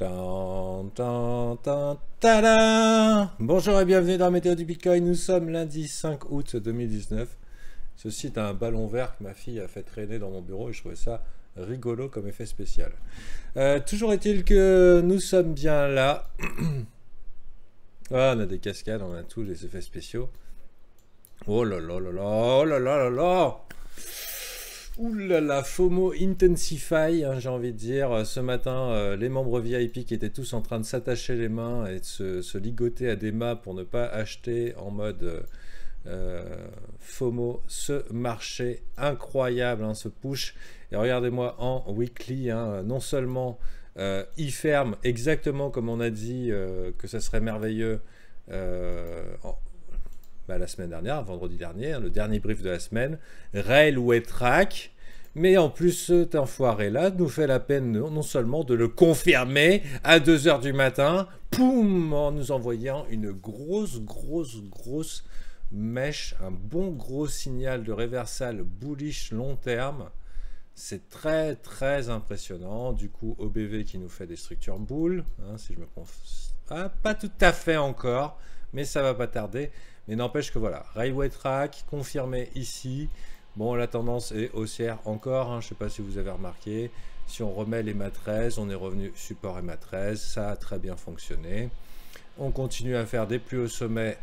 Tan, tan, tan, tada. Bonjour et bienvenue dans la météo du Bitcoin. Nous sommes lundi 5 août 2019. Ceci est un ballon vert que ma fille a fait traîner dans mon bureau et je trouvais ça rigolo comme effet spécial. Toujours est-il que nous sommes bien là. Ah, on a des cascades, on a tous les effets spéciaux. Oh là là là là, oh là là là là. Ouh là là, FOMO Intensify, hein, j'ai envie de dire. Ce matin, les membres VIP qui étaient tous en train de s'attacher les mains et de se ligoter à des mâts pour ne pas acheter en mode FOMO. Ce marché incroyable, hein, ce push. Et regardez-moi en weekly, hein, non seulement il ferme exactement comme on a dit que ça serait merveilleux la semaine dernière, vendredi dernier, hein, le dernier brief de la semaine, Railway Track, mais en plus cet enfoiré-là nous fait la peine non seulement de le confirmer à 2 h du matin, poum, en nous envoyant une grosse mèche, un bon gros signal de réversal bullish long terme. C'est très impressionnant. Du coup, OBV qui nous fait des structures boules, hein, si je me confonds. Ah, pas tout à fait encore, mais ça va pas tarder. Mais n'empêche que voilà, Railway Track confirmé ici. Bon, la tendance est haussière encore, hein, je ne sais pas si vous avez remarqué. Si on remet les MA13, on est revenu support et MA13, ça a très bien fonctionné. On continue à faire des plus hauts sommets,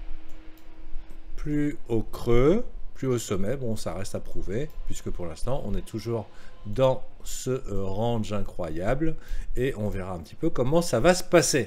plus au creux, plus au sommet. Bon, ça reste à prouver, puisque pour l'instant, on est toujours dans ce range incroyable. Et on verra un petit peu comment ça va se passer.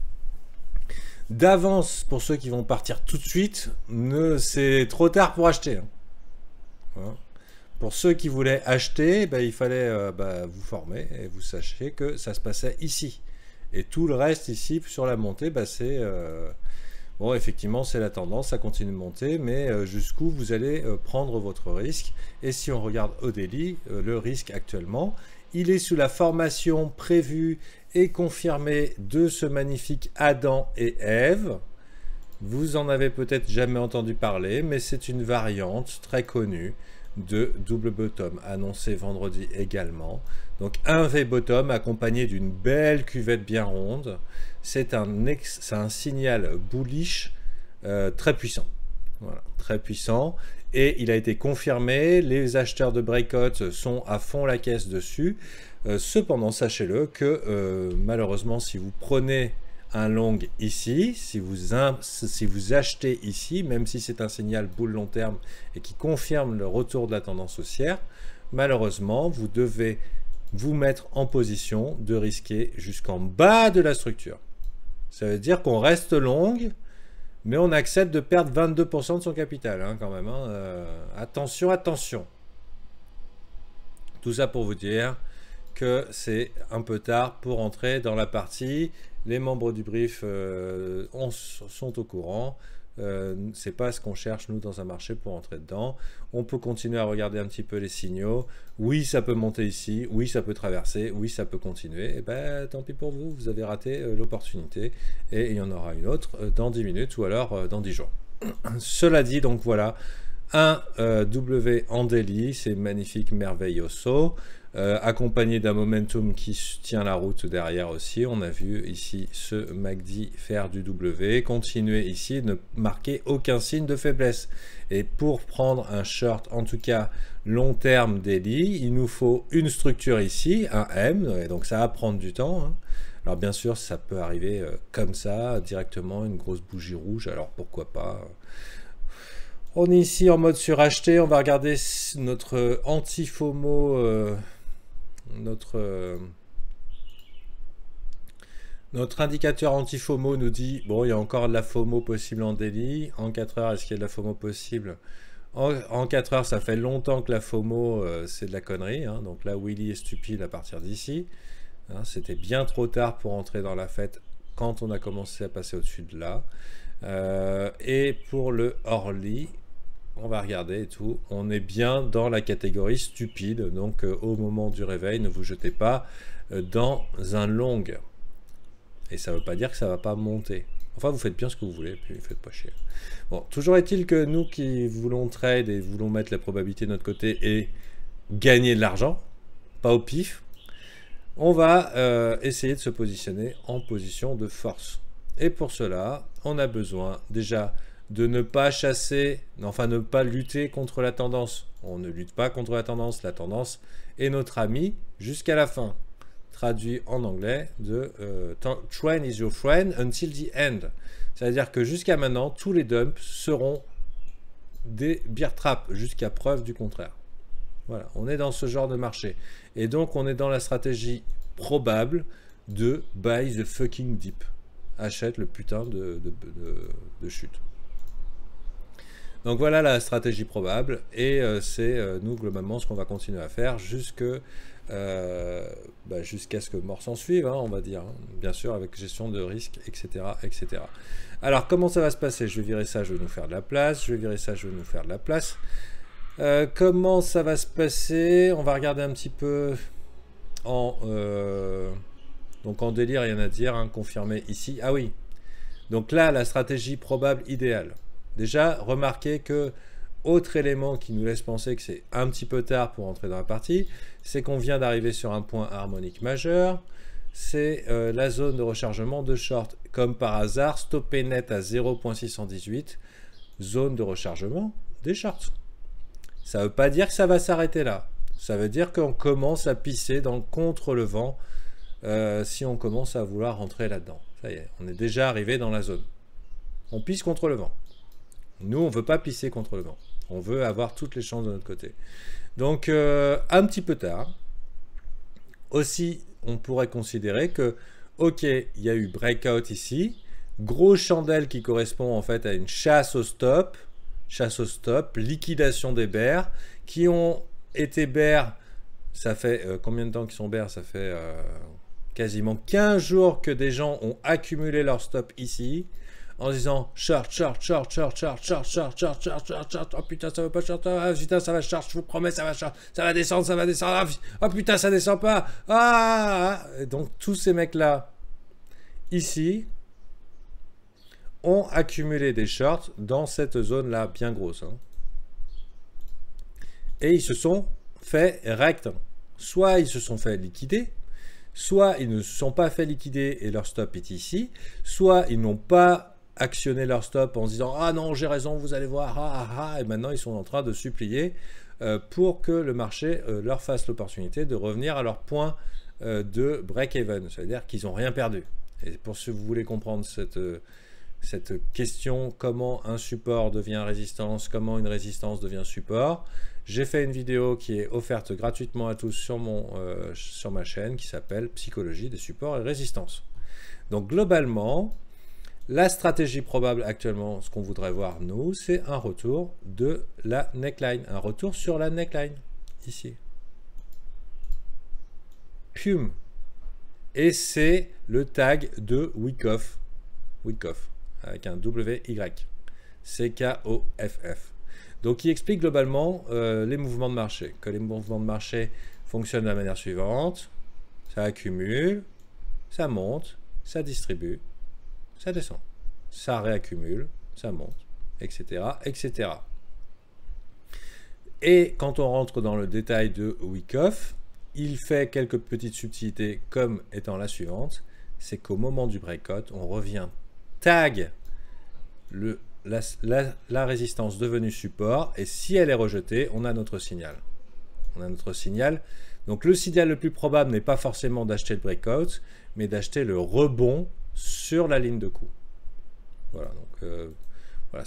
D'avance, pour ceux qui vont partir tout de suite, c'est trop tard pour acheter. Hein. Pour ceux qui voulaient acheter, il fallait vous former et vous sachiez que ça se passait ici. Et tout le reste ici, sur la montée, c'est... bon, effectivement, c'est la tendance, ça continue de monter, mais jusqu'où vous allez prendre votre risque. Et si on regarde au daily, le risque actuellement, il est sous la formation prévue et confirmée de ce magnifique Adam et Ève. Vous en avez peut-être jamais entendu parler, mais c'est une variante très connue de double bottom, annoncé vendredi également. Donc un V-bottom accompagné d'une belle cuvette bien ronde. C'est un signal bullish très puissant. Voilà, très puissant. Et il a été confirmé, les acheteurs de breakout sont à fond la caisse dessus. Cependant, sachez-le que malheureusement, si vous prenez un long ici, si vous achetez ici, même si c'est un signal boule long terme et qui confirme le retour de la tendance haussière, malheureusement, vous devez vous mettre en position de risquer jusqu'en bas de la structure. Ça veut dire qu'on reste long, mais on accepte de perdre 22% de son capital, hein, quand même. Hein. Attention, attention. Tout ça pour vous dire que c'est un peu tard pour entrer dans la partie. Les membres du brief sont au courant. C'est pas ce qu'on cherche nous dans un marché pour entrer dedans. On peut continuer à regarder un petit peu les signaux. Oui, ça peut monter ici. Oui, ça peut traverser. Oui, ça peut continuer. Et tant pis pour vous. Vous avez raté l'opportunité. Et il y en aura une autre dans 10 minutes ou alors dans 10 jours. Cela dit, donc voilà. Un W en daily. C'est magnifique, merveilloso. Accompagné d'un momentum qui tient la route derrière aussi. On a vu ici ce MACD faire du W, continuer ici, ne marquer aucun signe de faiblesse. Et pour prendre un short, en tout cas long terme daily, il nous faut une structure ici, un M, et donc ça va prendre du temps. Hein. Alors bien sûr, ça peut arriver comme ça, directement, une grosse bougie rouge, alors pourquoi pas. On est ici en mode suracheté, on va regarder notre anti-FOMO... Notre indicateur anti-FOMO nous dit, bon, il y a encore de la FOMO possible en daily. En 4 heures, est-ce qu'il y a de la FOMO possible? En 4 heures, ça fait longtemps que la FOMO, c'est de la connerie. Hein. Donc là, Willy est stupide à partir d'ici. Hein, c'était bien trop tard pour entrer dans la fête quand on a commencé à passer au-dessus de là. Et pour le Orly, on va regarder et tout. On est bien dans la catégorie stupide. Donc, au moment du réveil, ne vous jetez pas dans un long. Et ça ne veut pas dire que ça ne va pas monter. Enfin, vous faites bien ce que vous voulez, puis faites pas chier. Bon, toujours est-il que nous qui voulons trade et voulons mettre la probabilité de notre côté et gagner de l'argent, pas au pif, on va essayer de se positionner en position de force. Et pour cela, on a besoin déjà de ne pas chasser, enfin ne pas lutter contre la tendance. On ne lutte pas contre la tendance est notre ami jusqu'à la fin. Traduit en anglais de Trend is your friend until the end. C'est-à-dire que jusqu'à maintenant, tous les dumps seront des bear traps jusqu'à preuve du contraire. Voilà, on est dans ce genre de marché. Et donc, on est dans la stratégie probable de buy the fucking dip. Achète le putain de chute. Donc voilà la stratégie probable. Et c'est nous, globalement, ce qu'on va continuer à faire jusqu'à ce que mort s'en suive, hein, on va dire. Hein. Bien sûr, avec gestion de risque, etc., etc. Alors, comment ça va se passer? Je vais virer ça, je vais nous faire de la place. Je vais virer ça, je vais nous faire de la place. Comment ça va se passer? On va regarder un petit peu donc en délire, il y en a à dire, hein, confirmé ici. Ah oui, donc là, la stratégie probable idéale. Déjà, remarquez que autre élément qui nous laisse penser que c'est un petit peu tard pour entrer dans la partie, c'est qu'on vient d'arriver sur un point harmonique majeur. C'est la zone de rechargement de short. Comme par hasard, stoppé net à 0.618, zone de rechargement des shorts. Ça ne veut pas dire que ça va s'arrêter là. Ça veut dire qu'on commence à pisser dans le contre le vent si on commence à vouloir rentrer là-dedans. Ça y est, on est déjà arrivé dans la zone. On pisse contre le vent. Nous, on ne veut pas pisser contre le vent. On veut avoir toutes les chances de notre côté. Donc, un petit peu tard. Aussi, on pourrait considérer que, ok, il y a eu breakout ici. Grosse chandelle qui correspond en fait à une chasse au stop, liquidation des bears qui ont été bears. Ça fait combien de temps qu'ils sont bears? Ça fait quasiment 15 jours que des gens ont accumulé leur stop ici en disant short, short, short, short, short, short, short, short, short, short, short, oh putain ça va pas short, ah putain ça va short, je vous promets ça va short, ça va descendre, oh putain ça descend pas, ah. Et donc tous ces mecs là ici ont accumulé des shorts dans cette zone là bien grosse, hein. Et ils se sont fait rect, soit ils se sont fait liquider, soit ils ne se sont pas fait liquider et leur stop est ici, soit ils n'ont pas actionné leur stop en se disant « Ah non, j'ai raison, vous allez voir, ah, ah, ah », et maintenant ils sont en train de supplier pour que le marché leur fasse l'opportunité de revenir à leur point de break-even, c'est-à-dire qu'ils n'ont rien perdu. Et pour ceux que vous voulez comprendre cette question, comment un support devient résistance, comment une résistance devient support, j'ai fait une vidéo qui est offerte gratuitement à tous sur ma chaîne qui s'appelle Psychologie des supports et résistances. Donc globalement, la stratégie probable actuellement, ce qu'on voudrait voir nous, c'est un retour de la neckline, un retour sur la neckline, ici. Pum. Et c'est le tag de Wyckoff, avec un W-Y, C-K-O-F-F. Donc, il explique globalement les mouvements de marché. Que les mouvements de marché fonctionnent de la manière suivante. Ça accumule, ça monte, ça distribue, ça descend. Ça réaccumule, ça monte, etc., etc. Et quand on rentre dans le détail de Wyckoff, il fait quelques petites subtilités comme étant la suivante. C'est qu'au moment du breakout, on revient tag la résistance devenue support, et si elle est rejetée, on a notre signal. Donc le signal le plus probable n'est pas forcément d'acheter le breakout, mais d'acheter le rebond sur la ligne de coup. Voilà, donc voilà,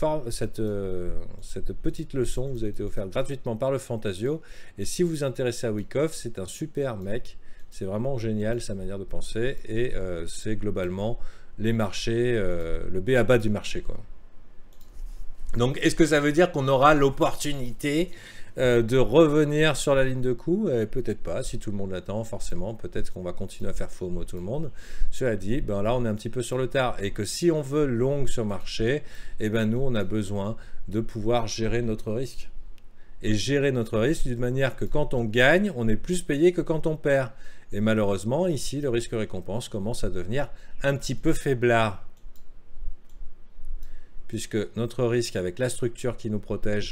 cette petite leçon vous a été offerte gratuitement par le Fantasio, et si vous vous intéressez à Wyckoff, c'est un super mec, c'est vraiment génial sa manière de penser, et c'est globalement les marchés, le b.a.-ba du marché, quoi. Donc, est-ce que ça veut dire qu'on aura l'opportunité de revenir sur la ligne de coup? Peut-être pas, si tout le monde l'attend, forcément. Peut-être qu'on va continuer à faire FOMO tout le monde. Cela dit, ben là, on est un petit peu sur le tard. Et que si on veut long sur marché, eh ben nous, on a besoin de pouvoir gérer notre risque. Et gérer notre risque d'une manière que quand on gagne, on est plus payé que quand on perd. Et malheureusement, ici, le risque-récompense commence à devenir un petit peu faiblard. Puisque notre risque avec la structure qui nous protège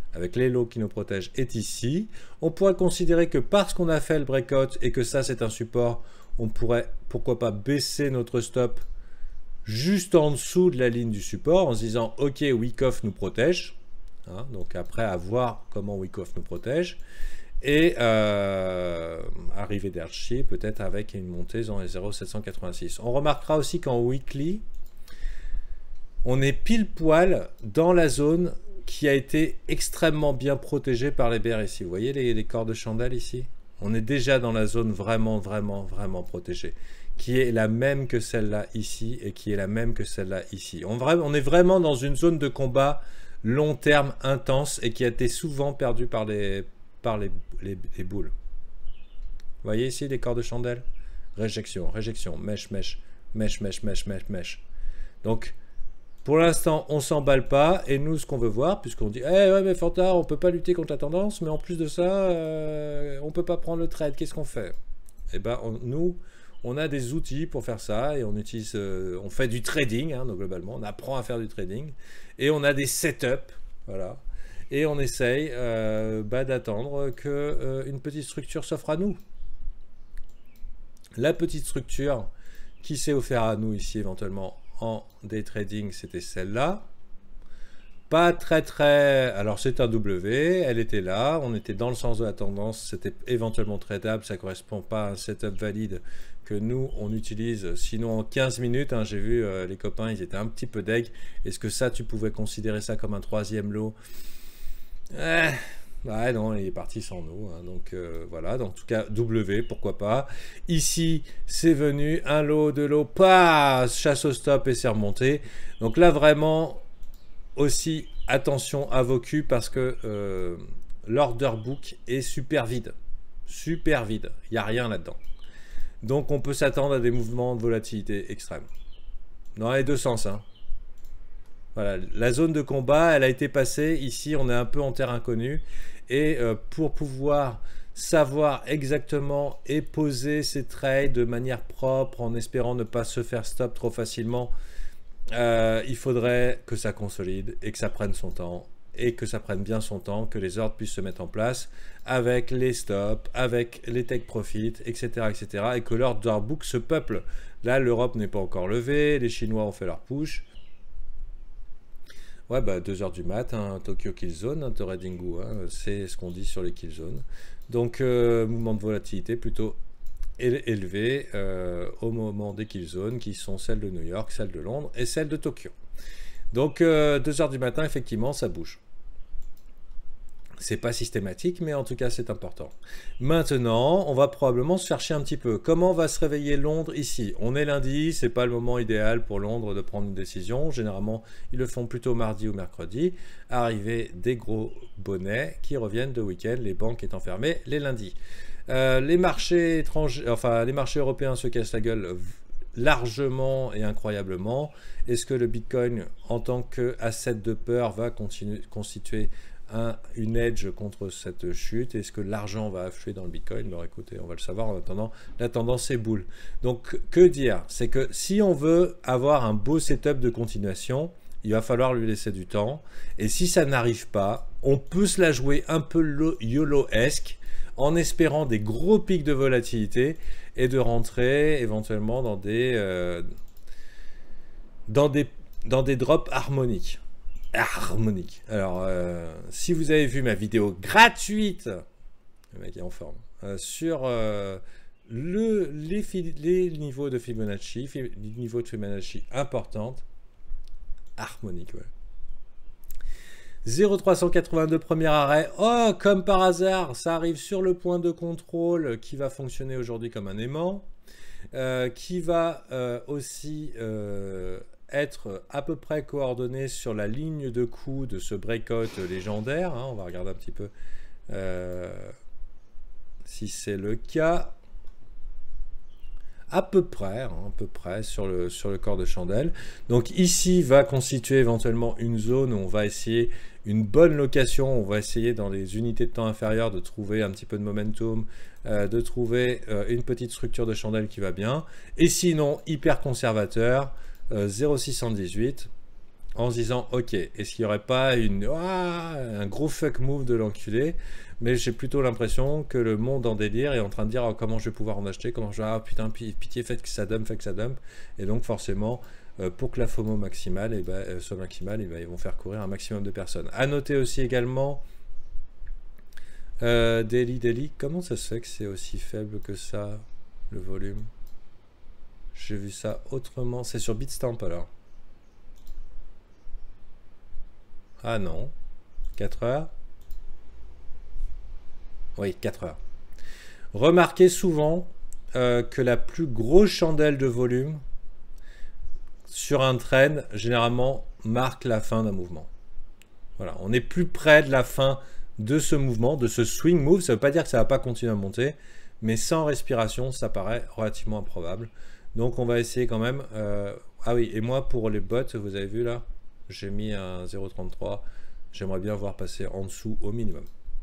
avec les lots qui nous protègent, est ici. On pourrait considérer que parce qu'on a fait le breakout et que ça c'est un support, on pourrait pourquoi pas baisser notre stop juste en dessous de la ligne du support en se disant ok, Wyckoff nous protège. Hein, donc après à voir comment Wyckoff nous protège. Et arrivée d'Archie peut-être avec une montée dans les 0,786. On remarquera aussi qu'en weekly, on est pile poil dans la zone qui a été extrêmement bien protégée par les bears ici. Vous voyez les corps de chandelle ici? On est déjà dans la zone vraiment protégée, qui est la même que celle-là ici et qui est la même que celle-là ici. On est vraiment dans une zone de combat long terme intense et qui a été souvent perdue par les boules. Vous voyez ici les corps de chandelle? Réjection, réjection, mèche, mèche, mèche, mèche, mèche, mèche, mèche. Donc, pour l'instant, on s'emballe pas. Et nous, ce qu'on veut voir, puisqu'on dit ouais, mais Fantard, on peut pas lutter contre la tendance, mais en plus de ça, on peut pas prendre le trade. Qu'est-ce qu'on fait? Eh ben, nous, on a des outils pour faire ça et on utilise, on fait du trading, hein, donc globalement, on apprend à faire du trading et on a des setups, voilà. Et on essaye d'attendre qu'une petite structure s'offre à nous. La petite structure qui s'est offerte à nous ici éventuellement en day trading, c'était celle-là. Pas très... Alors c'est un W, elle était là, on était dans le sens de la tendance, c'était éventuellement tradable, ça ne correspond pas à un setup valide que nous on utilise. Sinon en 15 minutes, hein, j'ai vu les copains, ils étaient un petit peu deg. Est-ce que ça, tu pouvais considérer ça comme un troisième lot? Ouais, non, il est parti sans nous, hein, donc voilà, donc, en tout cas W, pourquoi pas. Ici c'est venu un lot, deux lots, pas chasse au stop et c'est remonté. Donc là vraiment aussi attention à vos culs parce que l'order book est super vide, il n'y a rien là-dedans. Donc on peut s'attendre à des mouvements de volatilité extrême dans les deux sens, hein. Voilà, la zone de combat, elle a été passée. Ici, on est un peu en terre inconnue. Et pour pouvoir savoir exactement et poser ses trades de manière propre, en espérant ne pas se faire stop trop facilement, il faudrait que ça consolide et que ça prenne son temps. Et que ça prenne bien son temps, que les ordres puissent se mettre en place avec les stops, avec les take profit, etc. etc. et que l'order book se peuple. Là, l'Europe n'est pas encore levée, les Chinois ont fait leur push. Ouais, bah 2h du mat, hein, Tokyo Kill Zone, hein, Toredingu, hein, c'est ce qu'on dit sur les Kill Zones. Donc, mouvement de volatilité plutôt élevé au moment des Kill Zones, qui sont celles de New York, celles de Londres et celles de Tokyo. Donc, 2h du matin, effectivement, ça bouge. C'est pas systématique, mais en tout cas, c'est important. Maintenant, on va probablement se faire chier un petit peu. Comment va se réveiller Londres ici? On est lundi, c'est pas le moment idéal pour Londres de prendre une décision. Généralement, ils le font plutôt mardi ou mercredi. Arrivée des gros bonnets qui reviennent de week-end, les banques étant fermées les lundis. Les marchés étrangers, enfin, les marchés européens se cassent la gueule largement et incroyablement. Est-ce que le Bitcoin, en tant qu'asset de peur, va constituer une edge contre cette chute? Est-ce que l'argent va affluer dans le Bitcoin? Alors écoutez, on va le savoir. En attendant, la tendance est boule. Donc que dire? C'est que si on veut avoir un beau setup de continuation, il va falloir lui laisser du temps. Et si ça n'arrive pas, on peut se la jouer un peu YOLO-esque en espérant des gros pics de volatilité et de rentrer éventuellement dans des drops harmoniques. Alors, si vous avez vu ma vidéo gratuite, le mec est en forme, sur les niveaux de Fibonacci, importantes, harmonique, ouais. 0,382 premier arrêt. Oh, comme par hasard, ça arrive sur le point de contrôle qui va fonctionner aujourd'hui comme un aimant, qui va aussi être à peu près coordonné sur la ligne de coup de ce breakout légendaire, hein. On va regarder un petit peu si c'est le cas. À peu près sur le corps de chandelle. Donc ici va constituer éventuellement une zone où on va essayer une bonne location. On va essayer dans les unités de temps inférieures de trouver un petit peu de momentum, de trouver une petite structure de chandelle qui va bien. Et sinon, hyper conservateur, 0,618. en se disant ok, est-ce qu'il n'y aurait pas un gros fuck move de l'enculé? Mais j'ai plutôt l'impression que le monde en délire est en train de dire comment je vais pouvoir en acheter, comment je vais, ah putain, pitié, faites que ça dump, et donc forcément pour que la FOMO maximale soit maximale, ils vont faire courir un maximum de personnes. À noter aussi également Daily, comment ça se fait que c'est aussi faible que ça, le volume? J'ai vu ça autrement, c'est sur Bitstamp alors. Ah non, 4 heures. Oui, 4 heures. Remarquez souvent que la plus grosse chandelle de volume sur un trend, généralement, marque la fin d'un mouvement. Voilà, on est plus près de la fin de ce mouvement, de ce swing move. Ça ne veut pas dire que ça ne va pas continuer à monter, mais sans respiration, ça paraît relativement improbable. Donc on va essayer quand même. Ah oui, et moi pour les bots, vous avez vu là, j'ai mis un 0,33. J'aimerais bien voir passer en dessous au minimum.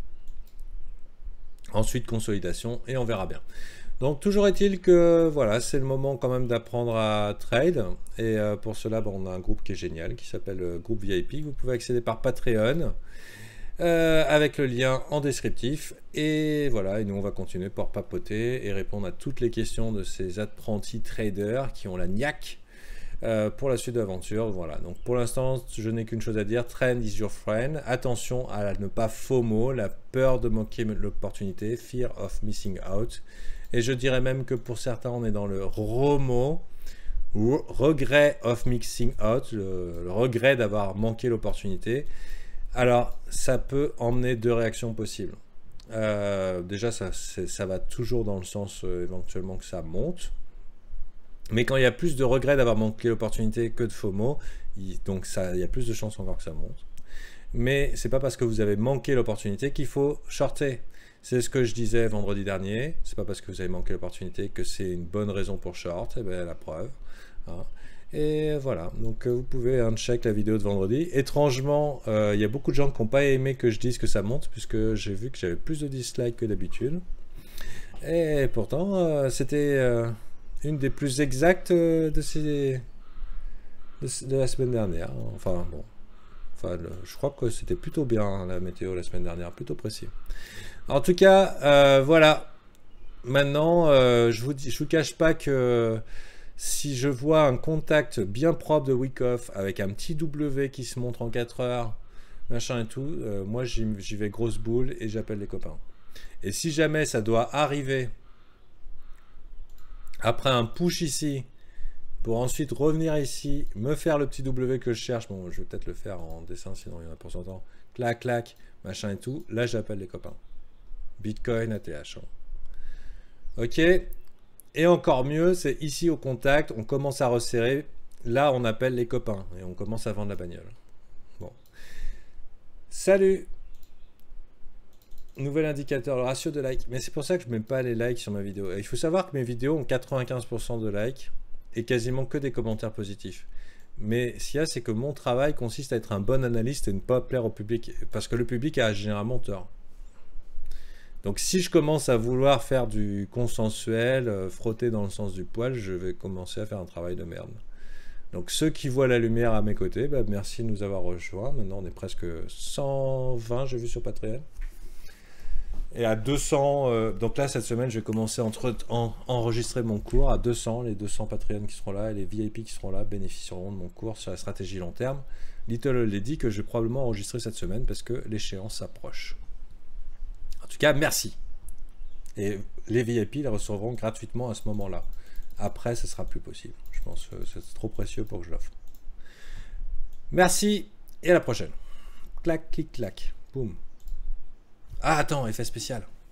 Ensuite consolidation et on verra bien. Donc toujours est-il que voilà, c'est le moment quand même d'apprendre à trade. Et pour cela, on a un groupe qui est génial, qui s'appelle Groupe VIP. Vous pouvez accéder par Patreon. Avec le lien en descriptif. Et voilà, et nous on va continuer pour papoter et répondre à toutes les questions de ces apprentis traders qui ont la niaque pour la suite de l'aventure. Voilà, donc pour l'instant je n'ai qu'une chose à dire, trend is your friend. Attention à ne pas FOMO, la peur de manquer l'opportunité, fear of missing out. Et je dirais même que pour certains on est dans le ROMO, regret of missing out, le regret d'avoir manqué l'opportunité. Alors, ça peut emmener deux réactions possibles. Déjà, ça va toujours dans le sens éventuellement que ça monte. Mais quand il y a plus de regret d'avoir manqué l'opportunité que de FOMO, donc il y a plus de chances encore que ça monte. Mais c'est pas parce que vous avez manqué l'opportunité qu'il faut shorter. C'est ce que je disais vendredi dernier. C'est pas parce que vous avez manqué l'opportunité que c'est une bonne raison pour short. Et bien, la preuve. Hein. Et voilà, donc vous pouvez check la vidéo de vendredi. Étrangement, il y a beaucoup de gens qui n'ont pas aimé que je dise que ça monte, puisque j'ai vu que j'avais plus de dislikes que d'habitude. Et pourtant, c'était une des plus exactes de la semaine dernière. Enfin bon, je crois que c'était plutôt bien la météo la semaine dernière, plutôt précis. En tout cas, voilà. Maintenant, je vous cache pas que si je vois un contact bien propre de Wyckoff avec un petit W qui se montre en 4 heures, machin et tout, moi j'y vais grosse boule et j'appelle les copains. Et si jamais ça doit arriver après un push ici, pour ensuite revenir ici, me faire le petit W que je cherche, bon je vais peut-être le faire en dessin sinon il y en a pour son temps, clac clac, machin et tout, là j'appelle les copains. Bitcoin, ATH. Hein. Ok. Et encore mieux, c'est ici au contact, on commence à resserrer. Là, on appelle les copains et on commence à vendre la bagnole. Bon. Salut. Nouvel indicateur, le ratio de likes. Mais c'est pour ça que je ne mets pas les likes sur ma vidéo. Et il faut savoir que mes vidéos ont 95% de likes et quasiment que des commentaires positifs. Mais ce qu'il y a, c'est que mon travail consiste à être un bon analyste et ne pas plaire au public. Parce que le public a généralement tort. Donc si je commence à vouloir faire du consensuel, frotter dans le sens du poil, je vais commencer à faire un travail de merde. Donc ceux qui voient la lumière à mes côtés, bah, merci de nous avoir rejoints. Maintenant on est presque 120, j'ai vu sur Patreon. Et à 200, donc là cette semaine je vais commencer à enregistrer mon cours à 200. Les 200 Patreon qui seront là et les VIP qui seront là bénéficieront de mon cours sur la stratégie long terme. Little l'a dit que je vais probablement enregistrer cette semaine parce que l'échéance s'approche. En tout cas, merci. Et les VIP les recevront gratuitement à ce moment-là. Après, ce sera plus possible. Je pense que c'est trop précieux pour que je l'offre. Merci et à la prochaine. Clac, clic, clac. Boum. Ah, attends, effet spécial.